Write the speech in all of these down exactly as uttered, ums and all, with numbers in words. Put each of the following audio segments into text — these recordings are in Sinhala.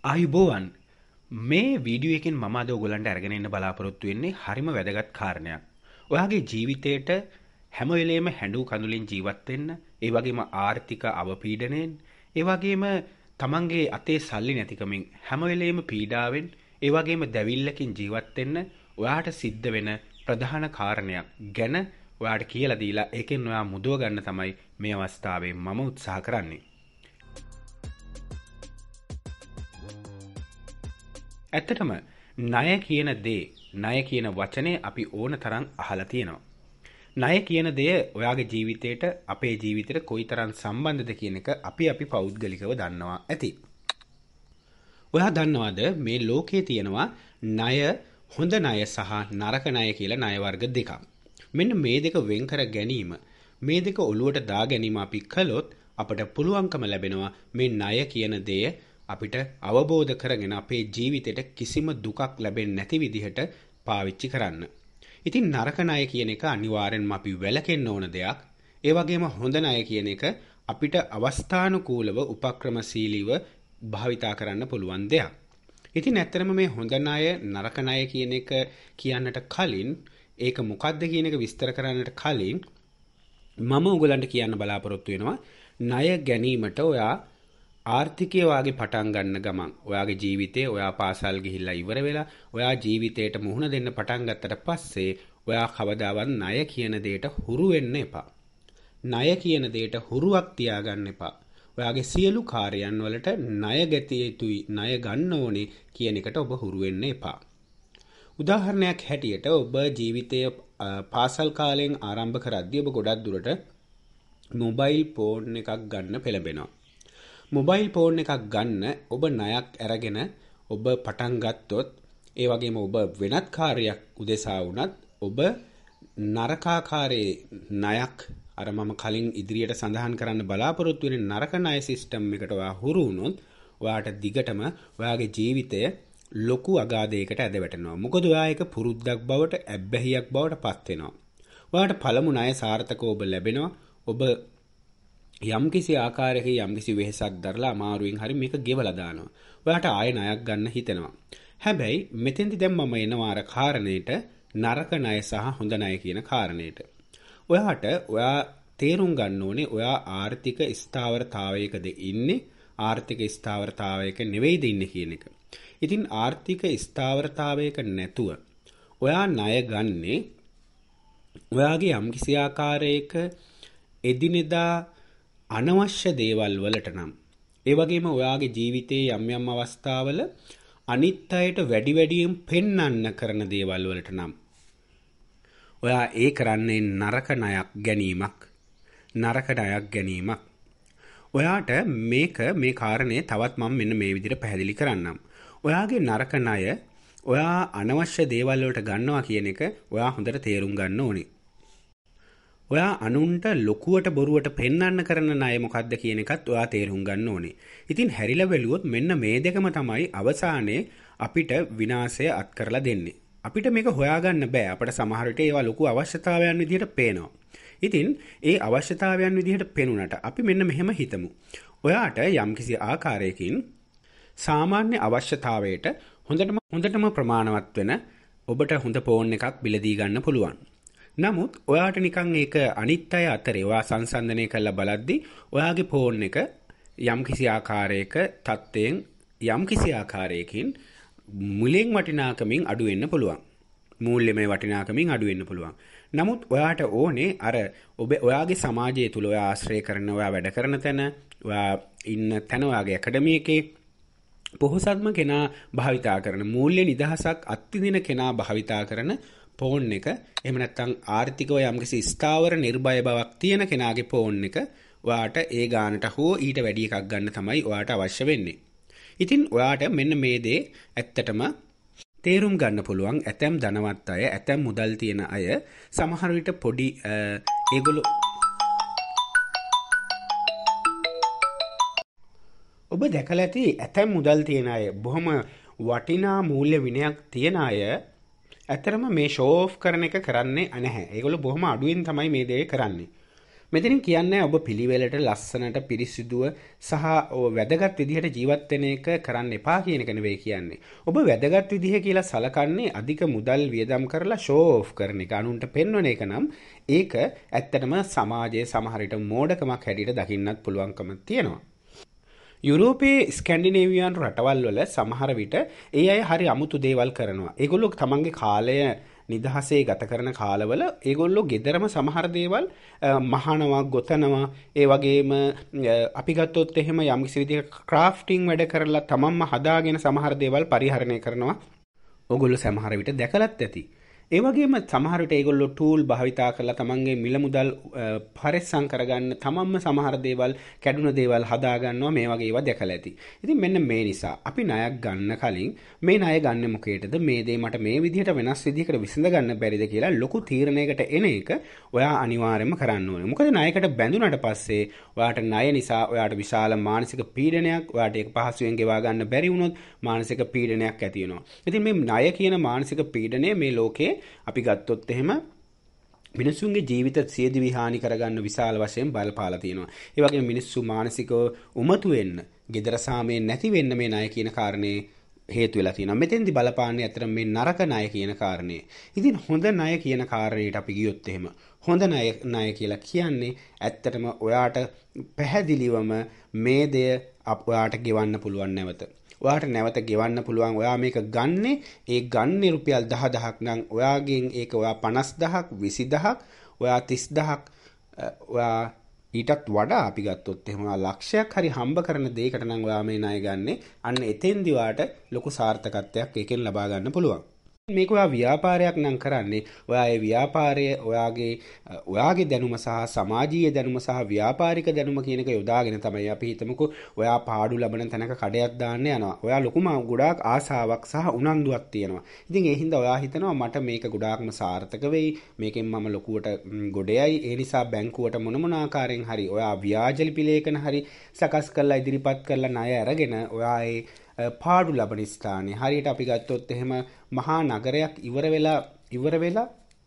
ආයුබෝවන් මේ වීඩියෝ එකෙන් මම අද ඔයගලන්ට අරගෙන එන්න බලාපොරොත්තු වෙන්නේ හරිම වැදගත් කාරණයක්. ඔයාගේ ජීවිතේට හැම වෙලේම හැඬු කඳුලින් ජීවත් වෙන්න, ඒ වගේම ආර්ථික අවපීඩනයෙන්, ඒ වගේම තමන්ගේ අතේ සල්ලි නැතිකමින් හැම වෙලේම පීඩාවෙන්, ඒ වගේම දැවිල්ලකින් ජීවත් වෙන්න ඔයාට සිද්ධ වෙන ප්‍රධාන කාරණයක් ගැන ඔයාට කියලා දීලා ඒකෙන් ඔයා මුදව ගන්න තමයි මේ අවස්ථාවේ මම උත්සාහ කරන්නේ. ඇත්තටම ණය කියන දේ ණය කියන වචනේ අපි ඕන තරම් අහලා තියෙනවා. ණය කියන දේ ඔයාගේ ජීවිතේට අපේ ජීවිතේට කොයිතරම් සම්බන්ධද කියන එක අපි අපි පෞද්ගලිකව දන්නවා ඇති. ඔයා දන්නවද මේ ලෝකේ තියෙනවා ණය හොඳ ණය සහ නරක ණය කියලා ණය වර්ග දෙකක්. මෙන්න මේ දෙක වෙන් කර ගැනීම මේ දෙක ඔලුවට දා ගැනීම අපි කළොත් අපට පුළුවන්කම ලැබෙනවා මේ ණය කියන දේ අපිට අවබෝධ කරගෙන අපේ ජීවිතේට කිසිම දුකක් ලැබෙන්නේ නැති විදිහට පාවිච්චි කරන්න. ඉතින් නරක ණය කියන එක අනිවාර්යෙන්ම අපි වැළකෙන්න ඕන දෙයක්. ඒ වගේම හොඳ ණය කියන එක අපිට අවස්ථානුකූලව උපක්‍රමශීලීව භාවිතා කරන්න පුළුවන් දෙයක්. ඉතින් ඇත්තටම මේ හොඳ ණය නරක ණය කියන එක කියන්නට කලින් ඒක මොකක්ද කියන එක විස්තර කරන්නට කලින් මම ඔයගලන්ට කියන්න බලාපොරොත්තු වෙනවා ණය ගැනීමට ඔයා ආර්ථිකය වාගේ පටන් ගන්න ගමන් ඔයාගේ ජීවිතේ ඔයා පාසල් ගිහිල්ලා ඉවර වෙලා ඔයා ජීවිතේට මුහුණ දෙන්න පටන් ගත්තට පස්සේ ඔයා කවදාවත් ණය කියන දෙයට හුරු වෙන්න එපා. ණය කියන දෙයට හුරුවක් තියාගන්න එපා. ඔයාගේ සියලු කාර්යයන් වලට ණය ගැතිය යුතුයි, ණය ගන්න ඕනේ කියන එකට ඔබ හුරු වෙන්න එපා. උදාහරණයක් හැටියට ඔබ ජීවිතයේ පාසල් කාලයෙන් ආරම්භ කරද්දී ඔබ ගොඩක් දුරට මොබයිල් ෆෝන් එකක් ගන්න පෙළඹෙනවා. මොබයිල් ෆෝන් එකක් ගන්න ඔබ ණයක් අරගෙන ඔබ පටන් ගත්තොත් ඒ වගේම ඔබ වෙනත් කාර්යයක් උදෙසා වුණත් ඔබ නරකාකාරයේ ණයක් අර මම කලින් ඉදිරියට සඳහන් කරන්න බලාපොරොත්තු වෙන නරක ණය සිස්ටම් එකට ඔයා හුරු වුණොත් ඔයාට දිගටම ඔයාගේ ජීවිතය ලොකු අගාධයකට ඇද වැටෙනවා. මොකද ඔයා එක පුරුද්දක් බවට ඇබ්බැහියක් බවට පත් වෙනවා. ඔයාට පළමු ණය සාර්ථකව ඔබ ලැබෙනවා. ඔබ යම්කිසි ආකාරයකින් යම්කිසි වෙහෙසක් දරලා අමාරුවෙන් හරි මේක ගෙවලා දානවා. ඔයාට ආයෙ ණයක් ගන්න හිතෙනවා. හැබැයි මෙතෙන්දි දැන් මම එනවා අර කාරණේට නරක ණය සහ හොඳ ණය කියන කාරණේට. ඔයාට ඔයා තේරුම් ගන්න ඕනේ ඔයා ආර්ථික ස්ථාවරතාවයකද ඉන්නේ ආර්ථික ස්ථාවරතාවයක නෙවෙයිද ඉන්නේ කියන එක. ඉතින් ආර්ථික ස්ථාවරතාවයක නැතුව ඔයා ණය ගන්නේ ඔයාගේ යම්කිසි ආකාරයක එදිනෙදා අනවශ්‍ය දේවල් වලට නම් ඒ වගේම ඔයාගේ ජීවිතයේ යම් යම් අවස්ථාවල අනිත් අයට වැඩි වැඩියෙන් පෙන්වන්න කරන දේවල් වලට නම් ඔයා ඒ කරන්නේ නරක ණයක් ගැනීමක් නරක ණයක් ගැනීමක් ඔයාට මේක මේ කාරණේ තවත් මම මෙන්න මේ විදිහට පැහැදිලි කරන්නම්. ඔයාගේ නරක ණය ඔයා අනවශ්‍ය දේවල් වලට ගන්නවා කියන එක ඔයා හොඳට තේරුම් ගන්න ඕනේ. ඔයා අනුන්ට ලොකුවට බොරුවට පෙන්වන්න කරන ණය මොකක්ද කියන එකත් ඔයා තේරුම් ගන්න ඕනේ. ඉතින් හැරිලා බැලුවොත් මෙන්න මේ දෙකම තමයි අවසානයේ අපිට විනාශය අත් කරලා දෙන්නේ. අපිට මේක හොයාගන්න බෑ. අපිට සමහර විට ඒවා ලොකු අවශ්‍යතාවයන් විදිහට පේනවා. ඉතින් ඒ අවශ්‍යතාවයන් විදිහට පෙනුනට අපි මෙන්න මෙහෙම හිතමු. ඔයාට යම්කිසි ආකාරයකින් සාමාන්‍ය අවශ්‍යතාවයට හොඳටම හොඳටම ප්‍රමාණවත් වෙන ඔබට හොඳ ෆෝන් එකක් බිලදී ගන්න පුළුවන්. නමුත් ඔයාට නිකන් ඒක අනිත් අය අතරේ ඔයා සංසන්දනය කරලා බලද්දී ඔයාගේ ෆෝන් එක යම්කිසි ආකාරයක තත්ත්වයෙන් යම්කිසි ආකාරයකින් මුලින් වටිනාකමින් අඩු වෙන්න පුළුවන්. මූල්‍යමය වටිනාකමින් අඩු වෙන්න පුළුවන්. නමුත් ඔයාට ඕනේ අර ඔබ ඔයාගේ සමාජය තුල ඔයා ආශ්‍රය කරන ඔයා වැඩ කරන තැන ඔයා ඉන්න තැන ඔයාගේ ඇකඩමි එකේ පොහොසත්ම කෙනා භාවිතා කරන මූල්‍ය නිදහසක් අත්විඳින කෙනා භාවිතා කරන ෆෝන් එක එහෙම නැත්නම් ආර්ථිකව යම්කිසි ස්ථාවර නිර්භය බවක් තියෙන කෙනාගේ ෆෝන් එක ඔයාට ඒ ගානට හෝ ඊට වැඩි එකක් ගන්න තමයි ඔයාට අවශ්‍ය වෙන්නේ. ඉතින් ඔයාට මෙන්න මේ දේ ඇත්තටම තේරුම් ගන්න පුළුවන්. ඇතැම් ධනවත් අය, ඇතැම් මුදල් තියෙන අය සමහර විට පොඩි ඒගොල්ලෝ ඔබ දැකලා ඇති ඇතැම් මුදල් තියෙන අය බොහොම වටිනා මූල්‍ය විනයක් තියෙන අය ඇත්තරම මේ ෂෝ ඔෆ් කරන එක කරන්නේ නැහැ. ඒගොල්ලෝ බොහොම අඩුවෙන් තමයි මේ දේ කරන්නේ. මෙතනින් කියන්නේ ඔබ පිළිවෙලට ලස්සනට පිරිසිදුව සහ වැදගත් විදිහට ජීවත් වෙන එක කරන්න එපා කියන එක නෙවෙයි කියන්නේ. ඔබ වැදගත් විදිහ කියලා සලකන්නේ අධික මුදල් වියදම් කරලා ෂෝ ඔෆ් කරන එක, අනුන්ට පෙන්වන එක නම් ඒක ඇත්තටම සමාජයේ සමහර විට මෝඩකමක් හැටියට දකින්නත් පුළුවන්කම තියෙනවා. යුරෝපයේ ස්කැන්ඩිනේවියානු රටවල් වල සමහර විට ඒ අය හරි අමුතු දේවල් කරනවා. ඒගොල්ලෝ තමන්ගේ කාලය නිදහසේ ගත කරන කාලවල ඒගොල්ලෝ ගෙදරම සමහර දේවල් මහනවා, ගොතනවා. ඒ වගේම අපි ගත්තොත් එහෙම යම්කිසි විදිහක ක්‍රාෆ්ටිං වැඩ කරලා තමන්ම හදාගෙන සමහර දේවල් පරිහරණය කරනවා. ඕගොල්ලෝ සමහර විට දැකලත් ඇති. ඒ වගේම සමහර විට ඒගොල්ලෝ ටූල් භාවිතා කරලා තමන්ගේ මිල මුදල් පරිස්සම් කරගන්න තමන්ම සමහර දේවල්, කැඩුන දේවල් හදා ගන්නවා. මේ වගේ ඒවා දැකලා ඇති. ඉතින් මෙන්න මේ නිසා අපි ණයක් ගන්න කලින් මේ ණය ගන්න මොකේද, මේ දේ මට මේ විදිහට වෙනස් විදිහකට විසඳ ගන්න බැරිද කියලා ලොකු තීරණයකට එන එක ඔයා අනිවාර්යයෙන්ම කරන්න ඕනේ. මොකද ණයකට බැඳුනට පස්සේ ඔයාට ණය නිසා ඔයාට විශාල මානසික පීඩනයක්, ඔයාට ඒක පහසුවෙන් ගෙවා ගන්න බැරි වුණොත් මානසික පීඩනයක් ඇති වෙනවා. ඉතින් මේ ණය කියන මානසික පීඩනය මේ ලෝකේ අපි ගත්තොත් එහෙම මිනිසුන්ගේ ජීවිත සියදිවි හානි කරගන්න විශාල වශයෙන් බලපාලා තියෙනවා. ඒ වගේම මිනිස්සු මානසිකව උමතු වෙන්න, gedara සාමයෙන් නැති වෙන්න මේ ණය කියන කාරණේ හේතු වෙලා තියෙනවා. මෙතෙන්දි බලපාන්නේ අතර මේ නරක ණය කියන කාරණේ. ඉතින් හොඳ ණය කියන කාරණේට අපි ගියොත් එහෙම හොඳ ණය ණය කියලා කියන්නේ ඇත්තටම ඔයාට පැහැදිලිවම මේ දෙය ඔයාට ගෙවන්න පුළුවන් නැවත. ඔයාට නැවත ගෙවන්න පුළුවන්. ඔයා මේක ගන්නේ ඒ ගන්නේ රුපියල් දහ දහක් නම් ඔයාගෙන් ඒක ඔයා පනස් දහක්, විසි දහක්, ඔයා තිස් දහක්, ඔයා ඊටත් වඩා අපි ගත්තොත් එහෙම ලක්ෂයක් හරි හම්බ කරන දෙයකට නම් ඔයා මේ ණය ගන්නෙ. අන්න එතෙන්දි ඔයාට ලොකු සාර්ථකත්වයක් ඒකෙන් ලබා ගන්න පුළුවන්. මේක ඔයා ව්‍යාපාරයක් නම් කරන්නේ ඔයා ඒ ව්‍යාපාරය ඔයාගේ ඔයාගේ දැනුම සහ සමාජීය දැනුම සහ ව්‍යාපාරික දැනුම කියන එක යොදාගෙන තමයි. අපි හිතමුකෝ ඔයා පාඩු ලබන තැනක කඩයක් දාන්න යනවා. ඔයා ලොකුම ගොඩාක් ආසාවක් සහ උනන්දුවක් තියෙනවා. ඉතින් ඒ හින්දා ඔයා හිතනවා මට මේක ගොඩාක්ම සාර්ථක වෙයි, මේකෙන් මම ලොකුවට ගොඩයයි. ඒ නිසා බැංකුවට මොන මොන ආකාරයෙන් හරි ඔයා ව්‍යාජ ලිපි ලේඛන හරි සකස් කරලා ඉදිරිපත් කරලා ණය අරගෙන ඔයා ඒ පාඩු ලබන ස්ථානයේ හරියට අපි ගත්තොත් එහෙම මහා නගරයක් ඉවර වෙලා ඉවර වෙලා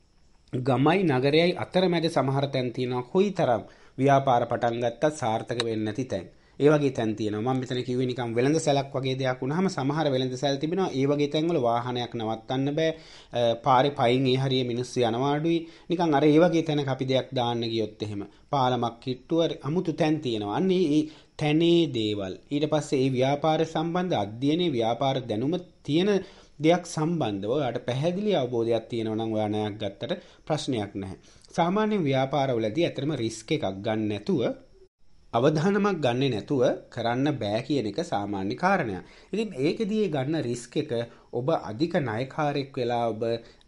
ගමයි නගරයයි අතරමැද සමහර තැන් තියෙනවා. කොයිතරම් ව්‍යාපාර පටන් ගත්තත් සාර්ථක වෙන්නේ නැති තැන්. ඒ වගේ තැන් තියෙනවා. මම මෙතන කිව්වේ නිකන් වෙළඳ සැලක් වගේ දෙයක් වුණාම සමහර වෙළඳ සැල් තිබෙනවා. ඒ වගේ තැන්වල වාහනයක් නවත්තන්න බෑ. පාරේ පයින් ඒ හරිය මිනිස්සු යනවා අඩුයි. නිකන් අර ඒ වගේ තැනක අපි දෙයක් දාන්න ගියොත් එහෙම පාලමක් කිට්ටුව අමුතු තැන් තියෙනවා. අන්න ඒ තැනේ දේවල් ඊට පස්සේ ඒ ව්‍යාපාර සම්බන්ධ අධ්‍යයනයේ ව්‍යාපාර දැනුම තියෙන දෙයක් සම්බන්ධව ඔයාට පැහැදිලි අවබෝධයක් තියෙනවා නම් ඔයා ණයක් ගත්තට ප්‍රශ්නයක් නැහැ. සාමාන්‍ය ව්‍යාපාරවලදී ඇත්තටම රිස්ක් එකක් ගන්න නැතුව අවධානමක් ගන්නෙ නැතුව කරන්න බෑ කියන එක සාමාන්‍ය කාරණයක්. ඉතින් ඒකෙදී ගන්න රිස්ක් එක ඔබ අධික ණයකාරයෙක් වෙලා ඔබ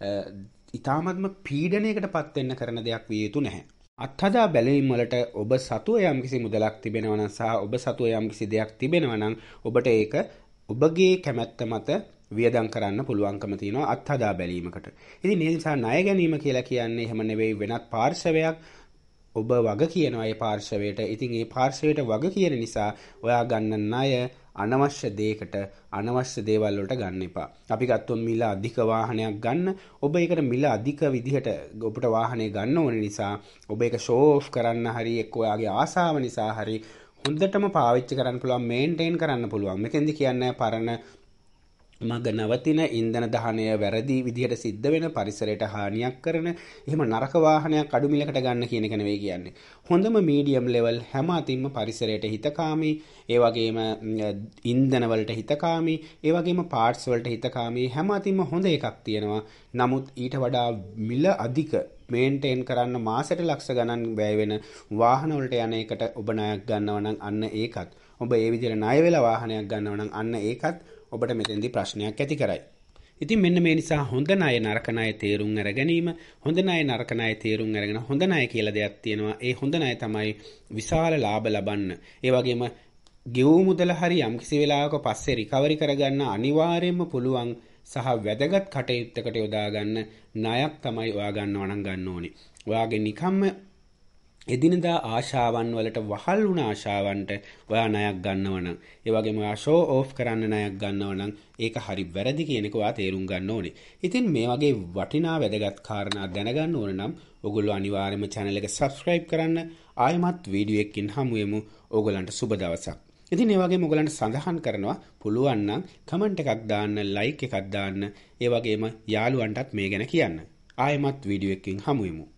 ඊටාත්ම පීඩනයකට පත් වෙන්න කරන දෙයක් විය යුතු නැහැ. අත්හදා බැලීම් වලට ඔබ සතුව යම්කිසි මුදලක් තිබෙනවා නම් සහ ඔබ සතුව යම්කිසි දෙයක් තිබෙනවා නම් ඔබට ඒක ඔබගේ කැමැත්ත මත වියදම් කරන්න පුළුවන්කම තියෙනවා අත්හදා බැලීමකට. ඉතින් ඒ නිසා ණය ගැනීම කියලා කියන්නේ එහෙම නෙවෙයි වෙනත් පාර්ශවයක් ඔබ වග කියනවා ඒ පාර්ශවයට. ඉතින් ඒ පාර්ශවයට වග කියන නිසා ඔයා ගන්න ණය අනවශ්‍ය දෙයකට අනවශ්‍ය දේවල් වලට ගන්න එපා. අපි ගත්තොත් මිල අධික වාහනයක් ගන්න. ඔබ ඒකට මිල අධික විදිහට ඔබට වාහනේ ගන්න ඕන නිසා ඔබ ඒක ෂෝ ඔෆ් කරන්න හරි එක්ක ඔයාගේ ආසාව නිසා හරි හොඳටම පාවිච්චි කරන්න පුළුවන්, මේන්ටේන් කරන්න පුළුවන්. මෙතෙන්දි කියන්නේ පරණ මග නවතින ඉන්ධන දහනය වැරදි විදිහට සිද්ධ වෙන පරිසරයට හානියක් කරන එහෙම නරක වාහනයක් අඩු මිලකට ගන්න කියන එක නෙවෙයි කියන්නේ. හොඳම මීඩියම් ලෙවල් හැම අතින්ම පරිසරයට හිතකාමී, ඒ වගේම ඉන්ධන වලට හිතකාමී, ඒ වගේම පාර්ට්ස් වලට හිතකාමී හැම අතින්ම හොඳ එකක් තියෙනවා. නමුත් ඊට වඩා මිල අධික මේන්ටේන් කරන්න මාසෙට ලක්ෂ ගණන් වැය වෙන වාහන වලට යන එකට ඔබ ණයක් ගන්නවා නම් අන්න ඒකත් ඔබ ඒ විදිහට ණය වෙලා වාහනයක් ගන්නවා නම් අන්න ඒකත් ඔබට මෙතෙන්දී ප්‍රශ්නයක් ඇති කරයි. ඉතින් මෙන්න මේ නිසා හොඳ ණය නරක ණය තේරුම් අර ගැනීම, හොඳ ණය නරක ණය තේරුම් අරගෙන හොඳ ණය කියලා දෙයක් තියෙනවා. ඒ හොඳ ණය තමයි විශාල ලාභ ලබන්න. ඒ වගේම ගෙවූ මුදල හරි යම්කිසි වෙලාවක පස්සේ රිකවරි කරගන්න අනිවාර්යයෙන්ම පුළුවන් සහ වැදගත් කටයුත්තකට යොදා ගන්න ණයක් තමයි ඔයා ගන්නවා නම් ගන්න ඕනේ. ඔයාගේ නිකම්ම එදිනදා ආශාවන් වලට වහල් වුණ ආශාවන්ට ඔයා ණයක් ගන්නව නම්, ඒ වගේම ඔයා ෂෝ ඔෆ් කරන්න ණයක් ගන්නව නම් ඒක හරි වැරදි කියන එක ඔයා තේරුම් ගන්න ඕනේ. ඉතින් මේ වගේ වටිනා වැදගත් කාරණා දැනගන්න ඕන නම් ඔයගොල්ලෝ අනිවාර්යයෙන්ම channel එක subscribe කරන්න, ආයෙමත් වීඩියෝ එකකින් හමු වෙමු. ඕගලන්ට සුබ දවසක්. ඉතින් ඒ වගේම ඕගලන්ට සඳහන් කරනවා පුළුවන් නම් කමෙන්ට් එකක් දාන්න, ලයික් එකක් දාන්න, ඒ වගේම යාළුවන්ටත් මේ ගැන කියන්න. ආයෙමත් වීඩියෝ එකකින් හමු වෙමු.